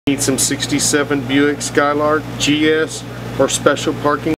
Need some 67 Buick Skylark GS or special parking